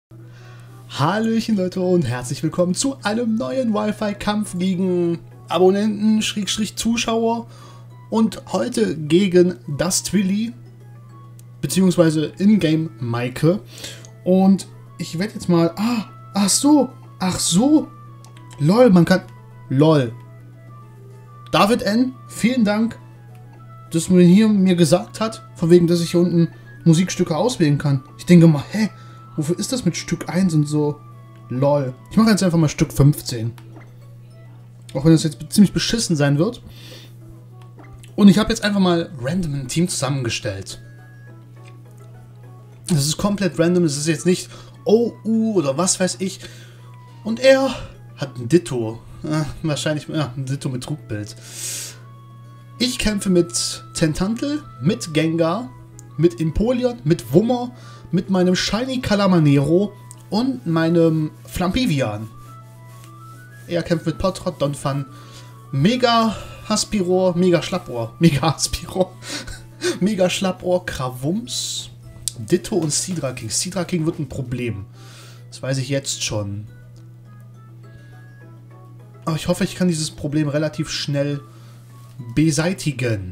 Hallöchen Leute und herzlich willkommen zu einem neuen Wi-Fi-Kampf gegen Abonnenten, Zuschauer und heute gegen das Twilly, beziehungsweise Ingame Maike. Und ich werde jetzt mal... ach so, lol, man kann... lol. David N., vielen Dank, dass man hier mir gesagt hat, von wegen, dass ich hier unten Musikstücke auswählen kann. Ich denke mal, hä? Wofür ist das mit Stück 1 und so? Lol. Ich mache jetzt einfach mal Stück 15. Auch wenn das jetzt ziemlich beschissen sein wird. Und ich habe jetzt einfach mal random ein Team zusammengestellt. Das ist komplett random. Das ist jetzt nicht OU oder was weiß ich. Und er hat ein Ditto. Wahrscheinlich ein Ditto mit Trugbild. Ich kämpfe mit Tentantel, mit Gengar, mit Empoleon, mit Wummer, mit meinem Shiny Calamanero und meinem Flampivian. Er kämpft mit Potrot, Donphan, Mega Haspiror, Mega Schlappohr, Mega Schlappohr, Krawums, Ditto und Sidra King. Sidra King wird ein Problem. Das weiß ich jetzt schon. Aber ich hoffe, ich kann dieses Problem relativ schnell beseitigen.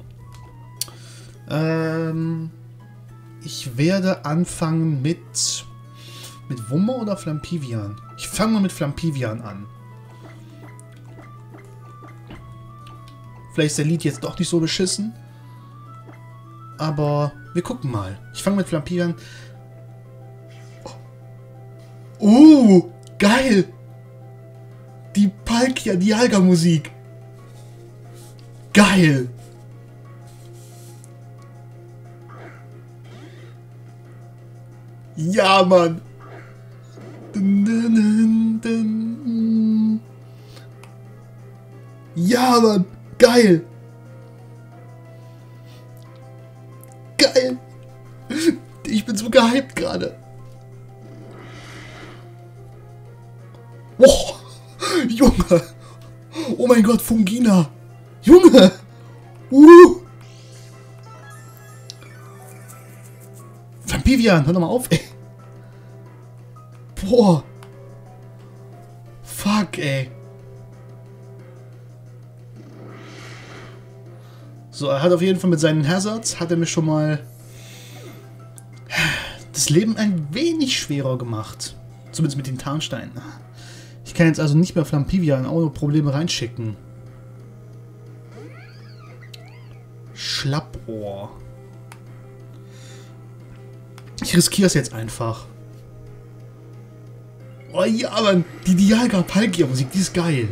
Ich werde anfangen mit Wummer oder Flampivian? Ich fange mal mit Flampivian an. Vielleicht ist der Lied jetzt doch nicht so beschissen. Aber wir gucken mal. Ich fange mit Flampivian. Geil! Die Palkia Dialga Musik. Geil! Ja, Mann! Ja, Mann! Geil! Geil! Ich bin so gehypt gerade. Boah! Junge! Oh mein Gott, Fungina! Junge! Flampivian, hör doch mal auf, ey. Boah. Fuck, ey. So, er hat auf jeden Fall mit seinen Hazards, hat er mir schon mal das Leben ein wenig schwerer gemacht. Zumindest mit den Tarnsteinen. Ich kann jetzt also nicht mehr Flampivian ohne Probleme reinschicken. Schlappohr. Ich riskiere es jetzt einfach. Oh ja, Mann. Die Dialga Palkia Musik, die ist geil.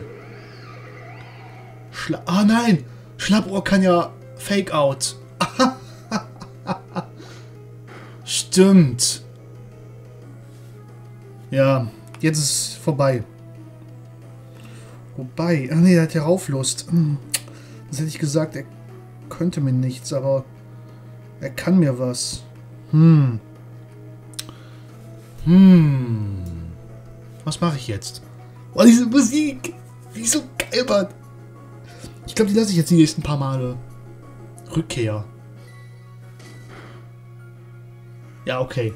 Nein. Schlappohr kann ja Fake Out. Stimmt. Ja, jetzt ist es vorbei. Wobei, nee, der hat ja Rauflust. Das hätte ich gesagt, er könnte mir nichts, aber er kann mir was. Was mache ich jetzt? Oh, diese Musik! Die ist so geil, Mann! Ich glaube, die lasse ich jetzt die nächsten paar Male. Rückkehr. Ja, okay.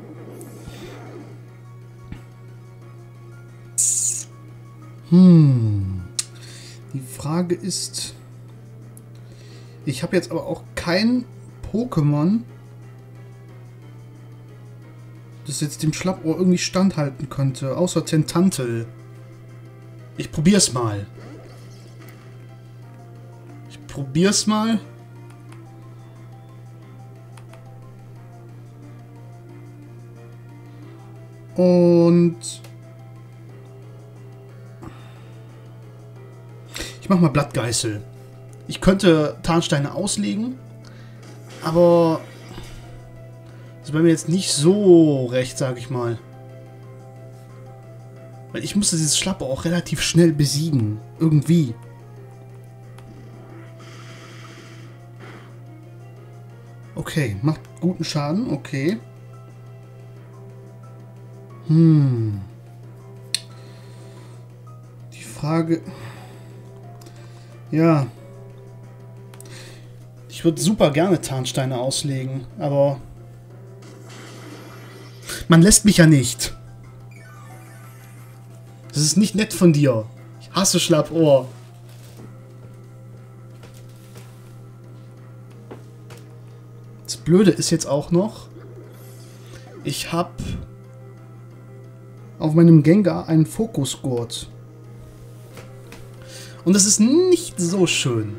Die Frage ist... Ich habe jetzt aber auch kein Pokémon, das jetzt dem Schlappohr irgendwie standhalten könnte, außer Tentantel. Ich probier's mal. Und ich mach mal Blattgeißel. Ich könnte Tarnsteine auslegen, aber das ist bei mir jetzt nicht so recht, sag ich mal. Weil ich musste dieses Schlappohr auch relativ schnell besiegen. Irgendwie. Okay, macht guten Schaden, okay. Die Frage... Ja. Ich würde super gerne Tarnsteine auslegen, aber... Man lässt mich ja nicht. Das ist nicht nett von dir. Ich hasse Schlappohr. Das Blöde ist jetzt auch noch, ich habe auf meinem Gengar einen Fokusgurt. Und das ist nicht so schön.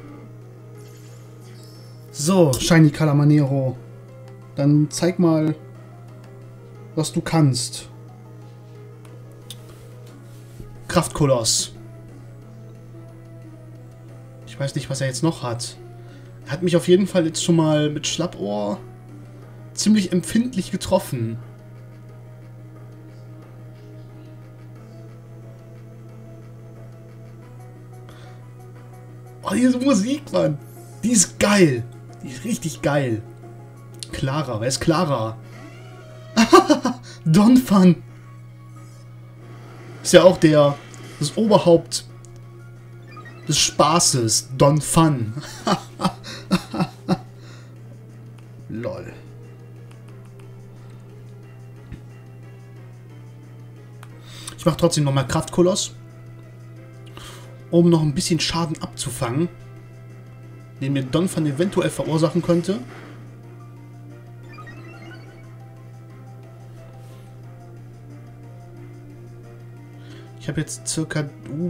So, Shiny Calamanero. Dann zeig mal, was du kannst. Kraftkoloss. Ich weiß nicht, was er jetzt noch hat. Er hat mich auf jeden Fall jetzt schon mal mit Schlappohr ziemlich empfindlich getroffen. Oh, diese Musik, Mann. Die ist geil. Die ist richtig geil. Clara. Wer ist Clara? Donphan. Ist ja auch das Oberhaupt des Spaßes. Donphan. Lol. Ich mache trotzdem nochmal Kraftkoloss, um noch ein bisschen Schaden abzufangen, den mir Donphan eventuell verursachen könnte. Ich habe jetzt circa...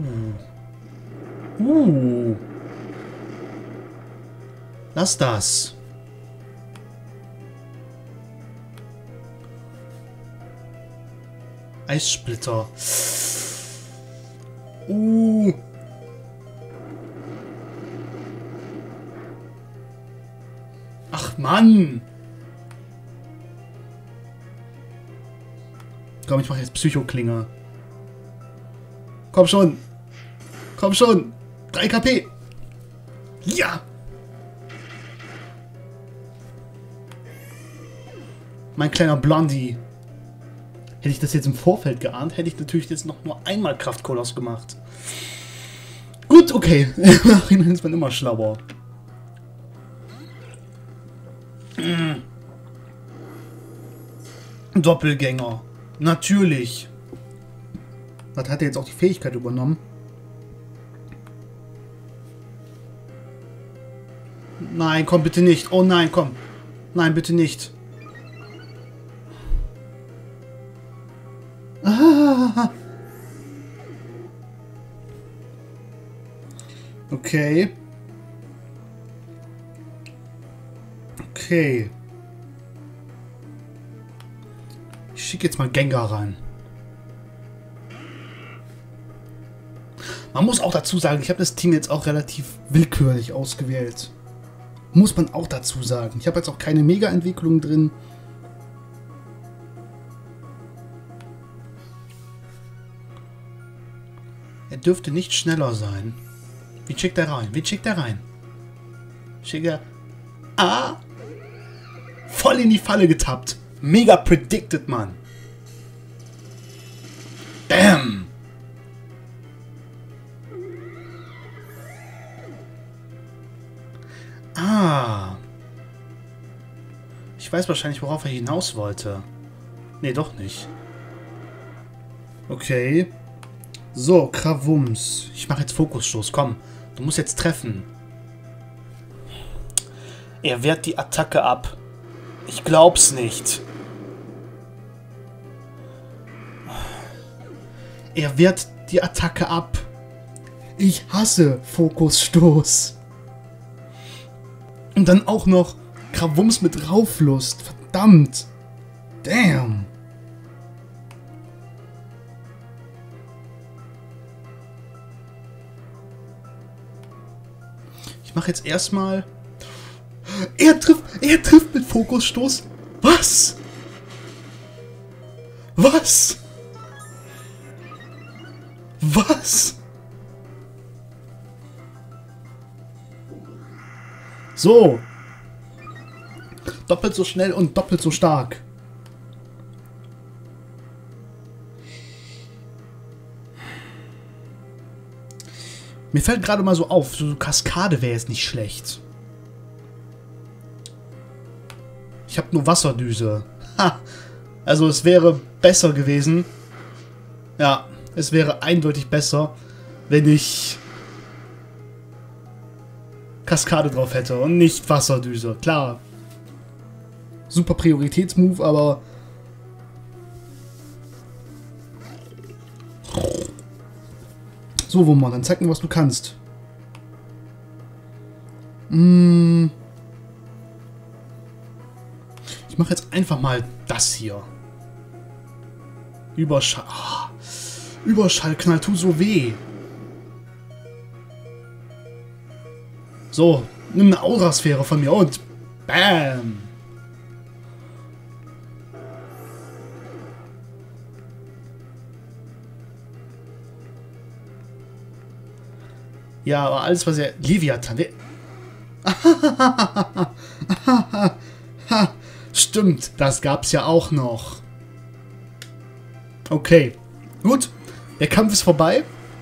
Lass das. Eissplitter. Ach Mann. Komm, ich mache jetzt Psychoklinge. Komm schon. Komm schon. 3 KP. Ja. Mein kleiner Blondie. Hätte ich das jetzt im Vorfeld geahnt, hätte ich natürlich jetzt noch nur einmal Kraftkoloss gemacht. Gut, okay. Im Nachhinein ist man immer schlauer. Doppelgänger. Natürlich. Das hat er jetzt auch die Fähigkeit übernommen. Nein, komm bitte nicht. Oh nein, komm. Nein, bitte nicht. Ah. Okay. Okay. Ich schicke jetzt mal Gengar rein. Man muss auch dazu sagen, ich habe das Team jetzt auch relativ willkürlich ausgewählt. Muss man auch dazu sagen. Ich habe jetzt auch keine Mega-Entwicklung drin. Er dürfte nicht schneller sein. Wie schickt er rein? Wie schickt er rein? Schickt er... Ah! Voll in die Falle getappt. Mega predicted, Mann. Damn! Ah. Ich weiß wahrscheinlich, worauf er hinaus wollte. Nee, doch nicht. Okay. So, Krawums. Ich mache jetzt Fokusstoß. Komm, du musst jetzt treffen. Er wehrt die Attacke ab. Ich glaub's nicht. Er wehrt die Attacke ab. Ich hasse Fokusstoß. Und dann auch noch Krawums mit Rauflust. Verdammt. Damn. Ich mache jetzt erstmal... Er trifft mit Fokusstoß. Was? Was? Was? So. Doppelt so schnell und doppelt so stark. Mir fällt gerade mal so auf, so Kaskade wäre jetzt nicht schlecht. Ich habe nur Wasserdüse. Ha. Also es wäre besser gewesen. Ja, es wäre eindeutig besser, wenn ich Kaskade drauf hätte und nicht Wasserdüse. Klar. Super Prioritätsmove, aber... So, Wummer, dann zeig mir, was du kannst. Ich mache jetzt einfach mal das hier. Überschall. Oh, Überschallknall tut so weh. So, nimm eine Aurasphäre von mir und BAM! Ja, aber alles, was er... Leviathan... Stimmt, das gab's ja auch noch. Okay, gut. Der Kampf ist vorbei.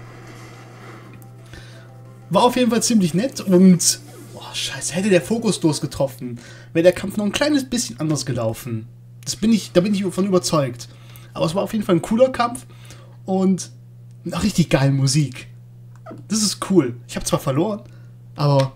War auf jeden Fall ziemlich nett und... Boah, scheiße, hätte der Fokusstoß getroffen, wäre der Kampf noch ein kleines bisschen anders gelaufen. Da bin ich von überzeugt. Aber es war auf jeden Fall ein cooler Kampf und eine richtig geile Musik. Das ist cool. Ich habe zwar verloren, aber...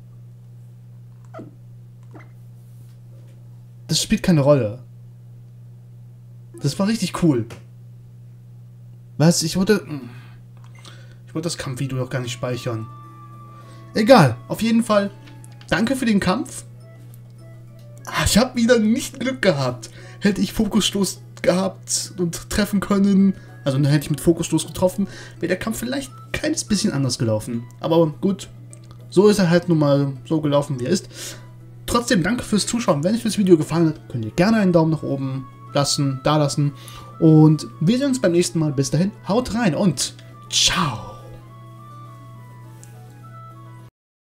Das spielt keine Rolle. Das war richtig cool. Was? Ich wollte das Kampfvideo doch gar nicht speichern. Egal, auf jeden Fall. Danke für den Kampf. Ich habe wieder nicht Glück gehabt. Hätte ich Fokusstoß gehabt und treffen können, also dann hätte ich mit Fokusstoß getroffen, wäre der Kampf vielleicht ein kleines bisschen anders gelaufen. Aber gut, so ist er halt nun mal so gelaufen, wie er ist. Trotzdem danke fürs Zuschauen. Wenn euch das Video gefallen hat, könnt ihr gerne einen Daumen nach oben lassen. Und wir sehen uns beim nächsten Mal. Bis dahin, haut rein und ciao.